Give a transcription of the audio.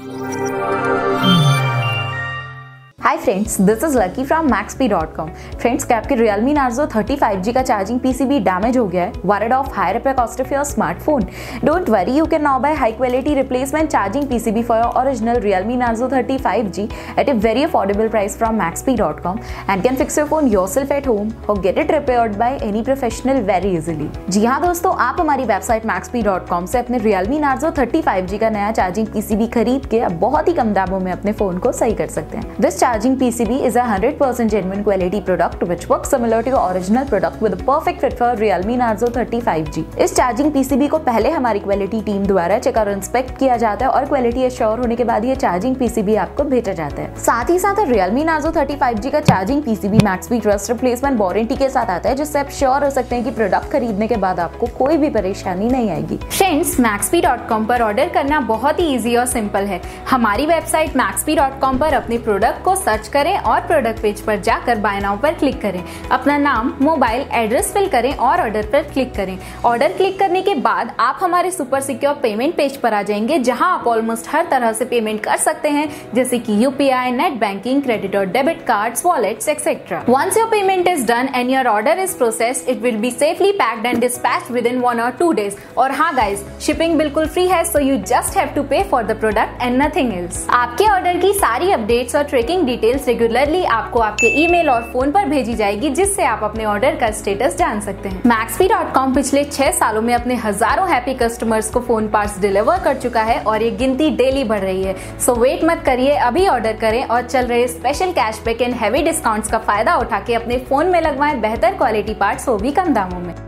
Hi friends, this is Lucky from maxp.com। Friends, क्या आपके Realme Narzo 30 5G का charging PCB damage हो गया है? Worried of high repair cost of your smartphone? Don't worry, you can now buy high quality replacement charging PCB for your original Realme Narzo 30 5G at a very affordable price from maxp.com and can fix your phone yourself at home or get it repaired by any professional very easily। जी हाँ दोस्तों, आप हमारी website maxp.com से अपने Realme Narzo 30 5G का नया charging PCB खरीद के अब बहुत ही कम दामों में अपने फोन को सही कर सकते हैं। This charging PCB is a 100% genuine quality product which works similar to your original product with a perfect fit for Realme Narzo 30 5G। इस चार्जिंग PCB को पहले हमारी क्वालिटी टीम द्वारा चेक और इंस्पेक्ट किया जाता है और क्वालिटी एश्योर होने के बाद ये चार्जिंग PCB आपको भेजा जाता है। साथ ही साथ Realme Narzo 30 5G का charging PCB Maxp trust replacement warranty के साथ आता है, जिससे आप श्योर हो सकते हैं कि प्रोडक्ट खरीदने के बाद आपको कोई भी परेशानी नहीं आएगी। फ्रेंड्स, maxp.com पर ऑर्डर करना बहुत ही इजी और सिंपल है। हमारी वेबसाइट maxp.com पर अपने प्रोडक्ट को सर्च करें और प्रोडक्ट पेज पर जाकर बाय नाउ पर क्लिक करें। अपना नाम, मोबाइल एड्रेस फिल करें और ऑर्डर पर क्लिक करें। ऑर्डर क्लिक करने के बाद आप हमारे सुपर सिक्योर पेमेंट पेज पर आ जाएंगे, जहां आप ऑलमोस्ट हर तरह से पेमेंट कर सकते हैं, जैसे कि यूपीआई, नेट बैंकिंग, क्रेडिट और debit cards, wallets etcetera. Once your payment is done and your order is processed, it will be safely packed and dispatched within 1 or 2 days। और हाँ गाइज, शिपिंग बिल्कुल free है, so you just have to pay for the product and nothing else. आपके order की सारी updates और tracking details regularly आपको आपके ईमेल और फोन पर भेजी जाएगी, जिससे आप अपने ऑर्डर का स्टेटस जान सकते हैं। maxp.com पिछले 6 सालों में अपने हजारों हैप्पी कस्टमर्स को फोन पार्ट्स डिलीवर कर चुका है और ये गिनती डेली बढ़ रही है। सो वेट मत करिए, अभी ऑर्डर करें और चल रहे special cashback and heavy discounts का फायदा उठा के अपने फोन में लगवाएं बेहतर क्वालिटी पार्ट्स, वो भी कम दामों में।